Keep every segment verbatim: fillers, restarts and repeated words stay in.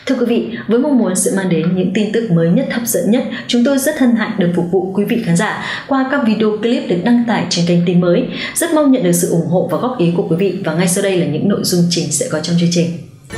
Thưa quý vị, với mong muốn sẽ mang đến những tin tức mới nhất, hấp dẫn nhất, chúng tôi rất hân hạnh được phục vụ quý vị khán giả qua các video clip được đăng tải trên kênh Tin Mới. Rất mong nhận được sự ủng hộ và góp ý của quý vị, và ngay sau đây là những nội dung chính sẽ có trong chương trình.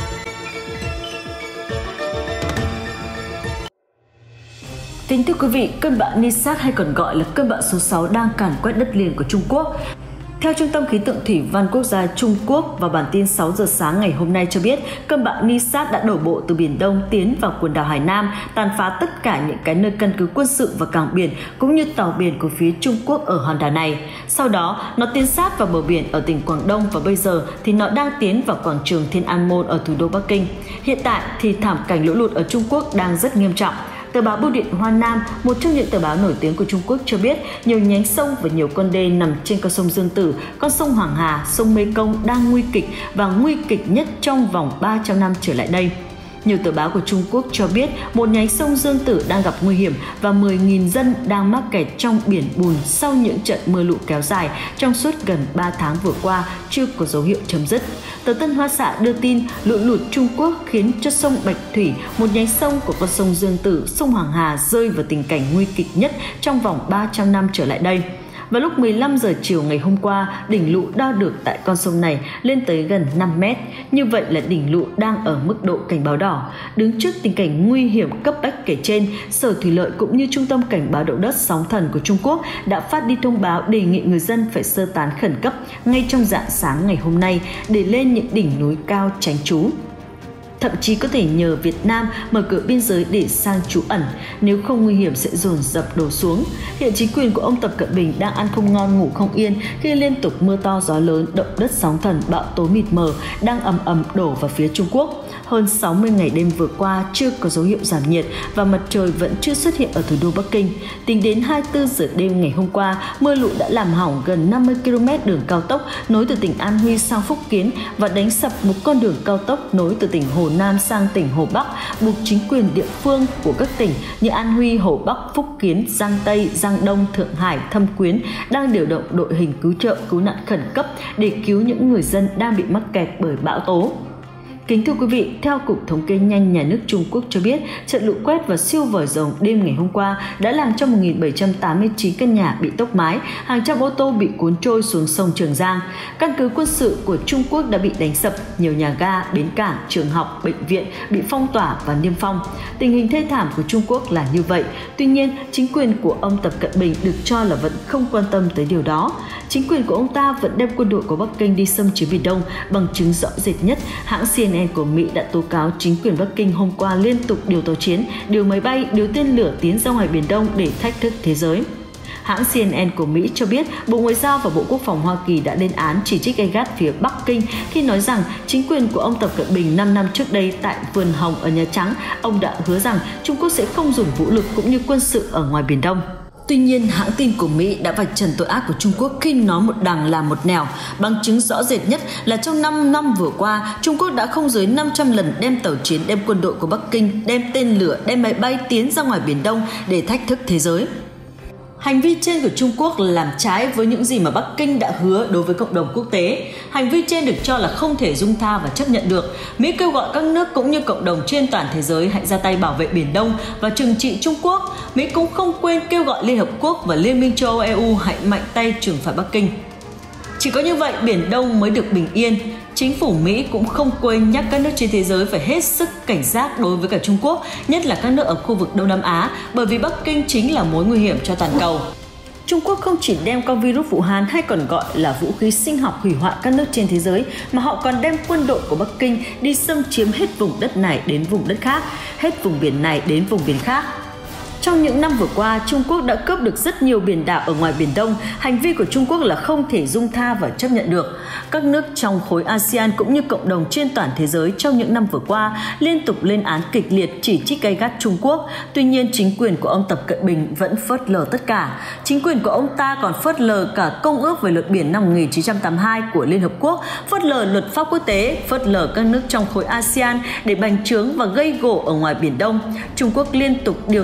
Kính thưa quý vị, cơn bão Nisat hay còn gọi là cơn bão số sáu đang càn quét đất liền của Trung Quốc. Theo Trung tâm Khí tượng Thủy văn Quốc gia Trung Quốc, vào bản tin sáu giờ sáng ngày hôm nay cho biết, cơn bão Nisat đã đổ bộ từ Biển Đông tiến vào quần đảo Hải Nam, tàn phá tất cả những cái nơi căn cứ quân sự và cảng biển cũng như tàu biển của phía Trung Quốc ở hòn đảo này. Sau đó, nó tiến sát vào bờ biển ở tỉnh Quảng Đông và bây giờ thì nó đang tiến vào quảng trường Thiên An Môn ở thủ đô Bắc Kinh. Hiện tại thì thảm cảnh lũ lụt ở Trung Quốc đang rất nghiêm trọng. Tờ báo Bưu điện Hoa Nam, một trong những tờ báo nổi tiếng của Trung Quốc cho biết, nhiều nhánh sông và nhiều con đê nằm trên con sông Dương Tử, con sông Hoàng Hà, sông Mê Công đang nguy kịch và nguy kịch nhất trong vòng ba trăm năm trở lại đây. Nhiều tờ báo của Trung Quốc cho biết một nhánh sông Dương Tử đang gặp nguy hiểm và mười nghìn dân đang mắc kẹt trong biển bùn sau những trận mưa lũ kéo dài trong suốt gần ba tháng vừa qua chưa có dấu hiệu chấm dứt. Tờ Tân Hoa Xã đưa tin lũ lụt Trung Quốc khiến cho sông Bạch Thủy, một nhánh sông của con sông Dương Tử, sông Hoàng Hà rơi vào tình cảnh nguy kịch nhất trong vòng ba trăm năm trở lại đây. Vào lúc mười lăm giờ chiều ngày hôm qua, đỉnh lũ đo được tại con sông này lên tới gần năm mét. Như vậy là đỉnh lũ đang ở mức độ cảnh báo đỏ. Đứng trước tình cảnh nguy hiểm cấp bách kể trên, Sở Thủy lợi cũng như Trung tâm Cảnh báo động đất sóng thần của Trung Quốc đã phát đi thông báo đề nghị người dân phải sơ tán khẩn cấp ngay trong rạng sáng ngày hôm nay để lên những đỉnh núi cao tránh trú. Thậm chí có thể nhờ Việt Nam mở cửa biên giới để sang trú ẩn, nếu không nguy hiểm sẽ dồn dập đổ xuống. Hiện chính quyền của ông Tập Cận Bình đang ăn không ngon ngủ không yên khi liên tục mưa to gió lớn, động đất sóng thần, bão tố mịt mờ đang ầm ầm đổ vào phía Trung Quốc. Hơn sáu mươi ngày đêm vừa qua chưa có dấu hiệu giảm nhiệt và mặt trời vẫn chưa xuất hiện ở thủ đô Bắc Kinh. Tính đến hai mươi tư giờ đêm ngày hôm qua, mưa lũ đã làm hỏng gần năm mươi ki lô mét đường cao tốc nối từ tỉnh An Huy sang Phúc Kiến và đánh sập một con đường cao tốc nối từ tỉnh Hồ Nam sang tỉnh Hồ Bắc, buộc chính quyền địa phương của các tỉnh như An Huy, Hồ Bắc, Phúc Kiến, Giang Tây, Giang Đông, Thượng Hải, Thâm Quyến đang điều động đội hình cứu trợ, cứu nạn khẩn cấp để cứu những người dân đang bị mắc kẹt bởi bão tố. Kính thưa quý vị, theo Cục Thống kê nhanh Nhà nước Trung Quốc cho biết, trận lũ quét và siêu vòi rồng đêm ngày hôm qua đã làm cho một nghìn bảy trăm tám mươi chín căn nhà bị tốc mái, hàng trăm ô tô bị cuốn trôi xuống sông Trường Giang. Căn cứ quân sự của Trung Quốc đã bị đánh sập, nhiều nhà ga, bến cảng, trường học, bệnh viện bị phong tỏa và niêm phong. Tình hình thê thảm của Trung Quốc là như vậy. Tuy nhiên, chính quyền của ông Tập Cận Bình được cho là vẫn không quan tâm tới điều đó. Chính quyền của ông ta vẫn đem quân đội của Bắc Kinh đi xâm chiếm Biển Đông. Bằng chứng rõ rệt nhất, hãng C N N của Mỹ đã tố cáo chính quyền Bắc Kinh hôm qua liên tục điều tàu chiến, điều máy bay, điều tên lửa tiến ra ngoài Biển Đông để thách thức thế giới. Hãng C N N của Mỹ cho biết Bộ Ngoại giao và Bộ Quốc phòng Hoa Kỳ đã lên án chỉ trích gay gắt phía Bắc Kinh khi nói rằng chính quyền của ông Tập Cận Bình năm năm trước đây tại Vườn Hồng ở Nhà Trắng, ông đã hứa rằng Trung Quốc sẽ không dùng vũ lực cũng như quân sự ở ngoài Biển Đông. Tuy nhiên, hãng tin của Mỹ đã vạch trần tội ác của Trung Quốc khi nói một đằng làm một nẻo. Bằng chứng rõ rệt nhất là trong năm năm vừa qua, Trung Quốc đã không dưới năm trăm lần đem tàu chiến, đem quân đội của Bắc Kinh, đem tên lửa, đem máy bay tiến ra ngoài Biển Đông để thách thức thế giới. Hành vi trên của Trung Quốc làm trái với những gì mà Bắc Kinh đã hứa đối với cộng đồng quốc tế. Hành vi trên được cho là không thể dung tha và chấp nhận được. Mỹ kêu gọi các nước cũng như cộng đồng trên toàn thế giới hãy ra tay bảo vệ Biển Đông và trừng trị Trung Quốc. Mỹ cũng không quên kêu gọi Liên Hợp Quốc và Liên minh châu Âu E U hãy mạnh tay trừng phạt Bắc Kinh. Chỉ có như vậy Biển Đông mới được bình yên. Chính phủ Mỹ cũng không quên nhắc các nước trên thế giới phải hết sức cảnh giác đối với cả Trung Quốc, nhất là các nước ở khu vực Đông Nam Á, bởi vì Bắc Kinh chính là mối nguy hiểm cho toàn cầu. Trung Quốc không chỉ đem con virus Vũ Hán hay còn gọi là vũ khí sinh học hủy hoại các nước trên thế giới, mà họ còn đem quân đội của Bắc Kinh đi xâm chiếm hết vùng đất này đến vùng đất khác, hết vùng biển này đến vùng biển khác. Trong những năm vừa qua, Trung Quốc đã cướp được rất nhiều biển đảo ở ngoài Biển Đông. Hành vi của Trung Quốc là không thể dung tha và chấp nhận được. Các nước trong khối a sê an cũng như cộng đồng trên toàn thế giới trong những năm vừa qua liên tục lên án kịch liệt, chỉ trích gay gắt Trung Quốc. Tuy nhiên, chính quyền của ông Tập Cận Bình vẫn phớt lờ tất cả. Chính quyền của ông ta còn phớt lờ cả Công ước về luật biển năm một nghìn chín trăm tám mươi hai của Liên Hợp Quốc, phớt lờ luật pháp quốc tế, phớt lờ các nước trong khối a sê an để bành trướng và gây gổ ở ngoài Biển Đông. Trung Quốc liên tục điều tàu chiến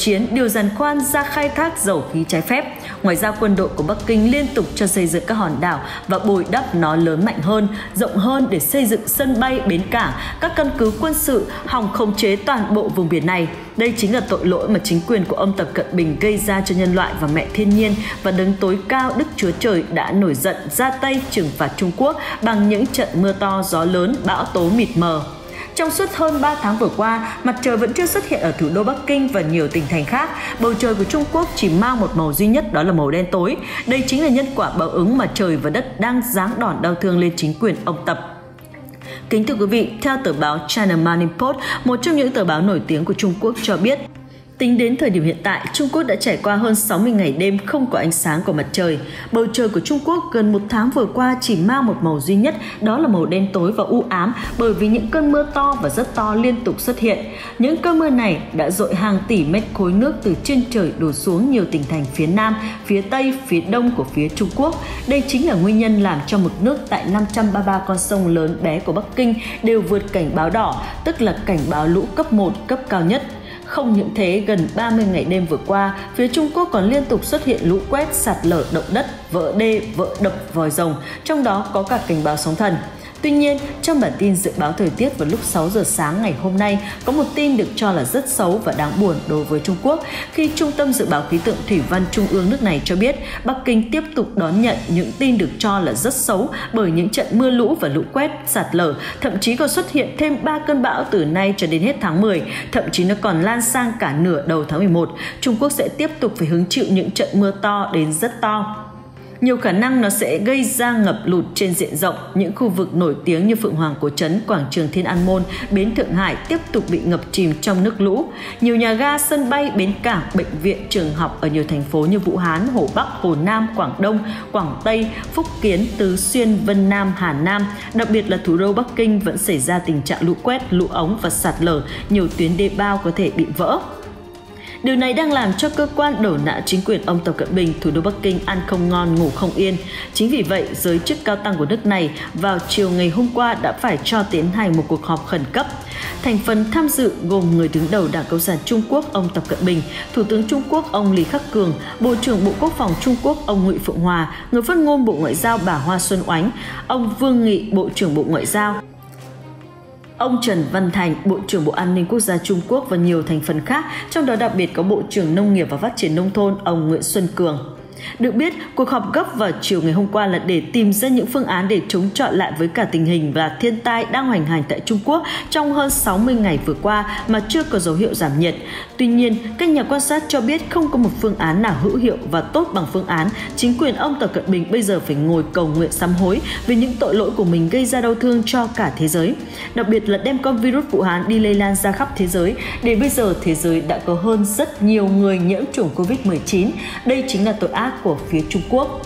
chiến điều giàn khoan ra khai thác dầu khí trái phép. Ngoài ra, quân đội của Bắc Kinh liên tục cho xây dựng các hòn đảo và bồi đắp nó lớn mạnh hơn, rộng hơn để xây dựng sân bay, bến cảng, các căn cứ quân sự, hòng khống chế toàn bộ vùng biển này. Đây chính là tội lỗi mà chính quyền của ông Tập Cận Bình gây ra cho nhân loại và mẹ thiên nhiên, và đấng tối cao Đức Chúa Trời đã nổi giận ra tay trừng phạt Trung Quốc bằng những trận mưa to, gió lớn, bão tố mịt mờ. Trong suốt hơn ba tháng vừa qua, mặt trời vẫn chưa xuất hiện ở thủ đô Bắc Kinh và nhiều tỉnh thành khác. Bầu trời của Trung Quốc chỉ mang một màu duy nhất, đó là màu đen tối. Đây chính là nhân quả báo ứng mà trời và đất đang giáng đòn đau thương lên chính quyền ông Tập. Kính thưa quý vị, theo tờ báo China Morning Post, một trong những tờ báo nổi tiếng của Trung Quốc cho biết, tính đến thời điểm hiện tại, Trung Quốc đã trải qua hơn sáu mươi ngày đêm không có ánh sáng của mặt trời. Bầu trời của Trung Quốc gần một tháng vừa qua chỉ mang một màu duy nhất, đó là màu đen tối và u ám, bởi vì những cơn mưa to và rất to liên tục xuất hiện. Những cơn mưa này đã dội hàng tỷ mét khối nước từ trên trời đổ xuống nhiều tỉnh thành phía Nam, phía Tây, phía Đông của phía Trung Quốc. Đây chính là nguyên nhân làm cho mực nước tại năm trăm ba mươi ba con sông lớn bé của Bắc Kinh đều vượt cảnh báo đỏ, tức là cảnh báo lũ cấp một, cấp cao nhất. Không những thế, gần ba mươi ngày đêm vừa qua, phía Trung Quốc còn liên tục xuất hiện lũ quét, sạt lở, động đất, vỡ đê, vỡ đập, vòi rồng, trong đó có cả cảnh báo sóng thần. Tuy nhiên, trong bản tin dự báo thời tiết vào lúc sáu giờ sáng ngày hôm nay, có một tin được cho là rất xấu và đáng buồn đối với Trung Quốc, khi Trung tâm Dự báo Khí tượng Thủy văn Trung ương nước này cho biết Bắc Kinh tiếp tục đón nhận những tin được cho là rất xấu bởi những trận mưa lũ và lũ quét, sạt lở, thậm chí còn xuất hiện thêm ba cơn bão từ nay cho đến hết tháng mười, thậm chí nó còn lan sang cả nửa đầu tháng mười một. Trung Quốc sẽ tiếp tục phải hứng chịu những trận mưa to đến rất to. Nhiều khả năng nó sẽ gây ra ngập lụt trên diện rộng. Những khu vực nổi tiếng như Phượng Hoàng Cổ Trấn, Quảng trường Thiên An Môn, Bến Thượng Hải tiếp tục bị ngập chìm trong nước lũ. Nhiều nhà ga, sân bay, bến cảng, bệnh viện, trường học ở nhiều thành phố như Vũ Hán, Hồ Bắc, Hồ Nam, Quảng Đông, Quảng Tây, Phúc Kiến, Tứ Xuyên, Vân Nam, Hà Nam, đặc biệt là thủ đô Bắc Kinh vẫn xảy ra tình trạng lũ quét, lũ ống và sạt lở, nhiều tuyến đê bao có thể bị vỡ. Điều này đang làm cho cơ quan đổ nã chính quyền ông Tập Cận Bình, thủ đô Bắc Kinh ăn không ngon ngủ không yên. Chính vì vậy, giới chức cao tăng của nước này vào chiều ngày hôm qua đã phải cho tiến hành một cuộc họp khẩn cấp. Thành phần tham dự gồm người đứng đầu Đảng Cộng sản Trung Quốc ông Tập Cận Bình, Thủ tướng Trung Quốc ông Lý Khắc Cường, Bộ trưởng Bộ Quốc phòng Trung Quốc ông Ngụy Phụng Hòa, người phát ngôn Bộ Ngoại giao bà Hoa Xuân Oánh, ông Vương Nghị, Bộ trưởng Bộ Ngoại giao, ông Trần Văn Thành, Bộ trưởng Bộ An ninh Quốc gia Trung Quốc và nhiều thành phần khác, trong đó đặc biệt có Bộ trưởng Nông nghiệp và Phát triển Nông thôn ông Nguyễn Xuân Cường. Được biết, cuộc họp gấp vào chiều ngày hôm qua là để tìm ra những phương án để chống chọi lại với cả tình hình và thiên tai đang hoành hành tại Trung Quốc trong hơn sáu mươi ngày vừa qua mà chưa có dấu hiệu giảm nhiệt. Tuy nhiên, các nhà quan sát cho biết không có một phương án nào hữu hiệu và tốt bằng phương án chính quyền ông Tập Cận Bình bây giờ phải ngồi cầu nguyện sám hối vì những tội lỗi của mình gây ra đau thương cho cả thế giới. Đặc biệt là đem con virus Vũ Hán đi lây lan ra khắp thế giới, để bây giờ thế giới đã có hơn rất nhiều người nhiễm chủng Covid mười chín. Đây chính là tội ác của phía Trung Quốc.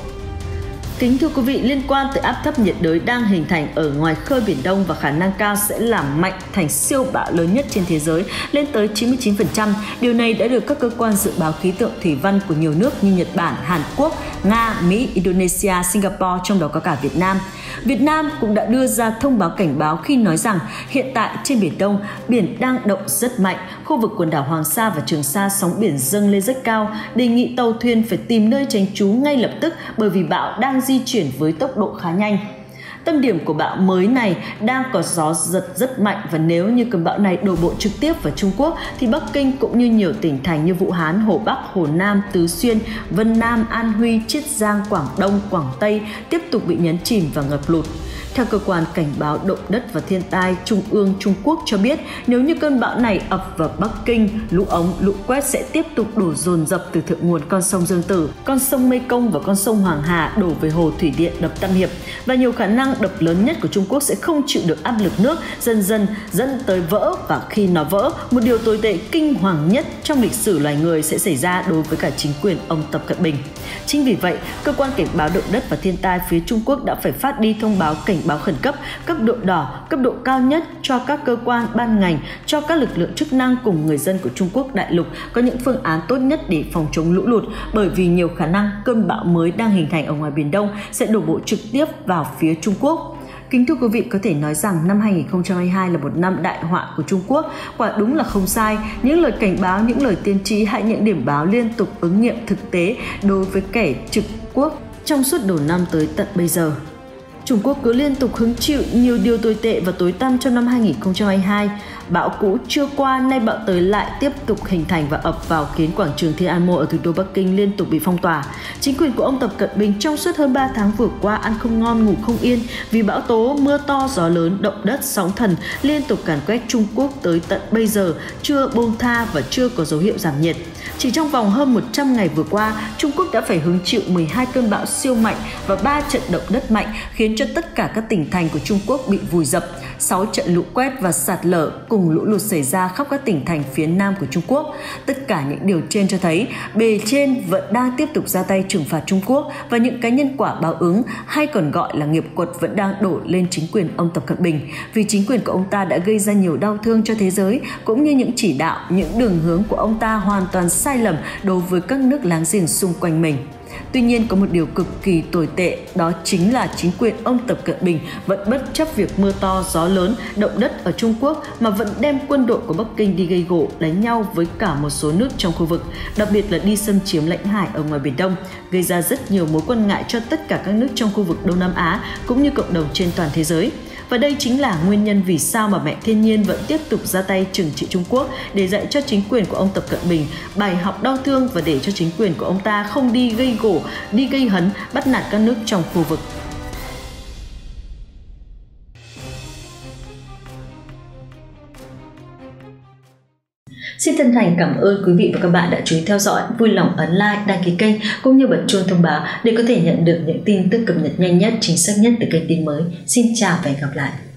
Kính thưa quý vị, liên quan tới áp thấp nhiệt đới đang hình thành ở ngoài khơi Biển Đông và khả năng cao sẽ làm mạnh thành siêu bão lớn nhất trên thế giới lên tới chín mươi chín phần trăm. Điều này đã được các cơ quan dự báo khí tượng thủy văn của nhiều nước như Nhật Bản, Hàn Quốc, Nga, Mỹ, Indonesia, Singapore, trong đó có cả Việt Nam. Việt Nam cũng đã đưa ra thông báo cảnh báo khi nói rằng hiện tại trên Biển Đông, biển đang động rất mạnh, khu vực quần đảo Hoàng Sa và Trường Sa sóng biển dâng lên rất cao, đề nghị tàu thuyền phải tìm nơi tránh trú ngay lập tức bởi vì bão đang di chuyển với tốc độ khá nhanh. Tâm điểm của bão mới này đang có gió giật rất mạnh và nếu như cơn bão này đổ bộ trực tiếp vào Trung Quốc thì Bắc Kinh cũng như nhiều tỉnh thành như Vũ Hán, Hồ Bắc, Hồ Nam, Tứ Xuyên, Vân Nam, An Huy, Chiết Giang, Quảng Đông, Quảng Tây tiếp tục bị nhấn chìm và ngập lụt. Theo cơ quan cảnh báo động đất và thiên tai Trung ương Trung Quốc cho biết, nếu như cơn bão này ập vào Bắc Kinh, lũ ống, lũ quét sẽ tiếp tục đổ dồn dập từ thượng nguồn con sông Dương Tử, con sông Mê Công và con sông Hoàng Hà đổ về hồ thủy điện đập Tam Hiệp, và nhiều khả năng đập lớn nhất của Trung Quốc sẽ không chịu được áp lực nước, dần dần dẫn tới vỡ, và khi nó vỡ, một điều tồi tệ kinh hoàng nhất trong lịch sử loài người sẽ xảy ra đối với cả chính quyền ông Tập Cận Bình. Chính vì vậy, cơ quan cảnh báo động đất và thiên tai phía Trung Quốc đã phải phát đi thông báo cảnh báo khẩn cấp cấp độ đỏ, cấp độ cao nhất cho các cơ quan ban ngành, cho các lực lượng chức năng cùng người dân của Trung Quốc đại lục có những phương án tốt nhất để phòng chống lũ lụt, bởi vì nhiều khả năng cơn bão mới đang hình thành ở ngoài Biển Đông sẽ đổ bộ trực tiếp vào phía Trung Quốc. Kính thưa quý vị, có thể nói rằng năm hai nghìn không trăm hai mươi hai là một năm đại họa của Trung Quốc. Quả đúng là không sai, những lời cảnh báo, những lời tiên tri hay những điểm báo liên tục ứng nghiệm thực tế đối với kẻ trực quốc trong suốt đầu năm tới tận bây giờ. Trung Quốc cứ liên tục hứng chịu nhiều điều tồi tệ và tối tăm trong năm hai nghìn không trăm hai mươi hai. Bão cũ chưa qua, nay bão tới lại tiếp tục hình thành và ập vào khiến quảng trường Thiên An Môn ở thủ đô Bắc Kinh liên tục bị phong tỏa. Chính quyền của ông Tập Cận Bình trong suốt hơn ba tháng vừa qua ăn không ngon ngủ không yên vì bão tố, mưa to, gió lớn, động đất, sóng thần liên tục càn quét Trung Quốc tới tận bây giờ chưa buông tha và chưa có dấu hiệu giảm nhiệt. Chỉ trong vòng hơn một trăm ngày vừa qua, Trung Quốc đã phải hứng chịu mười hai cơn bão siêu mạnh và ba trận động đất mạnh khiến cho tất cả các tỉnh thành của Trung Quốc bị vùi dập. sáu trận lũ quét và sạt lở cùng lũ lụt xảy ra khắp các tỉnh thành phía nam của Trung Quốc. Tất cả những điều trên cho thấy bề trên vẫn đang tiếp tục ra tay trừng phạt Trung Quốc và những cái nhân quả báo ứng hay còn gọi là nghiệp quật vẫn đang đổ lên chính quyền ông Tập Cận Bình, vì chính quyền của ông ta đã gây ra nhiều đau thương cho thế giới, cũng như những chỉ đạo, những đường hướng của ông ta hoàn toàn sai lầm đối với các nước láng giềng xung quanh mình. Tuy nhiên, có một điều cực kỳ tồi tệ, đó chính là chính quyền ông Tập Cận Bình vẫn bất chấp việc mưa to, gió lớn, động đất ở Trung Quốc mà vẫn đem quân đội của Bắc Kinh đi gây gổ, đánh nhau với cả một số nước trong khu vực, đặc biệt là đi xâm chiếm lãnh hải ở ngoài Biển Đông, gây ra rất nhiều mối quan ngại cho tất cả các nước trong khu vực Đông Nam Á cũng như cộng đồng trên toàn thế giới. Và đây chính là nguyên nhân vì sao mà mẹ thiên nhiên vẫn tiếp tục ra tay trừng trị Trung Quốc để dạy cho chính quyền của ông Tập Cận Bình bài học đau thương và để cho chính quyền của ông ta không đi gây gổ, đi gây hấn, bắt nạt các nước trong khu vực. Xin chân thành cảm ơn quý vị và các bạn đã chú ý theo dõi, vui lòng ấn like, đăng ký kênh cũng như bật chuông thông báo để có thể nhận được những tin tức cập nhật nhanh nhất, chính xác nhất từ kênh tin mới. Xin chào và hẹn gặp lại.